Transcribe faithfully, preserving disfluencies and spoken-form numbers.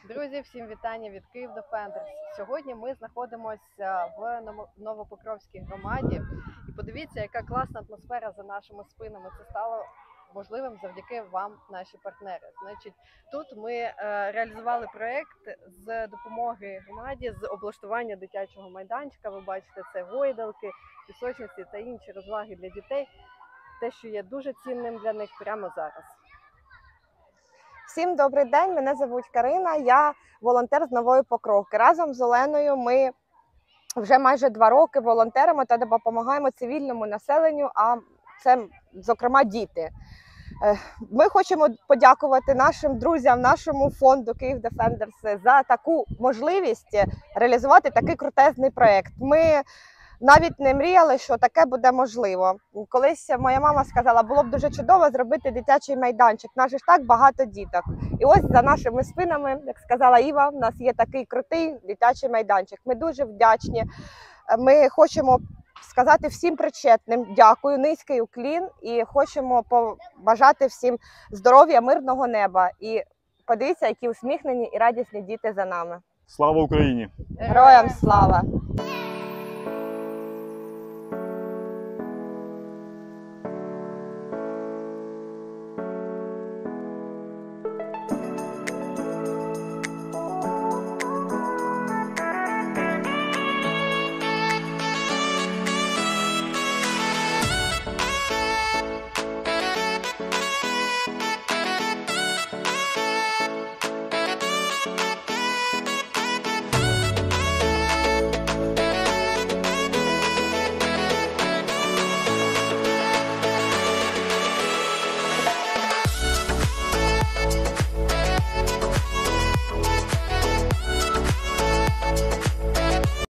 Друзі, всім вітання від Київ Defenders. Сьогодні ми знаходимося в Новопокровській громаді. І подивіться, яка класна атмосфера за нашими спинами. Це стало можливим завдяки вам, наші партнери. Значить, тут ми е, реалізували проєкт з допомоги громаді з облаштування дитячого майданчика. Ви бачите, це гойдалки, пісочниці та інші розваги для дітей. Те, що є дуже цінним для них прямо зараз. Всім добрий день, мене звуть Карина, я волонтер з Нової Покровки. Разом з Оленою ми вже майже два роки волонтеримо та допомагаємо цивільному населенню, а це, зокрема, діти. Ми хочемо подякувати нашим друзям, нашому фонду Київ Defenders за таку можливість реалізувати такий крутезний проєкт. Ми навіть не мріяли, що таке буде можливо. Колись моя мама сказала, було б дуже чудово зробити дитячий майданчик. У нас ж так багато діток. І ось за нашими спинами, як сказала Іва, в нас є такий крутий дитячий майданчик. Ми дуже вдячні. Ми хочемо сказати всім причетним дякую, низький уклін. І хочемо побажати всім здоров'я, мирного неба. І подивіться, які усміхнені і радісні діти за нами. Слава Україні! Героям слава!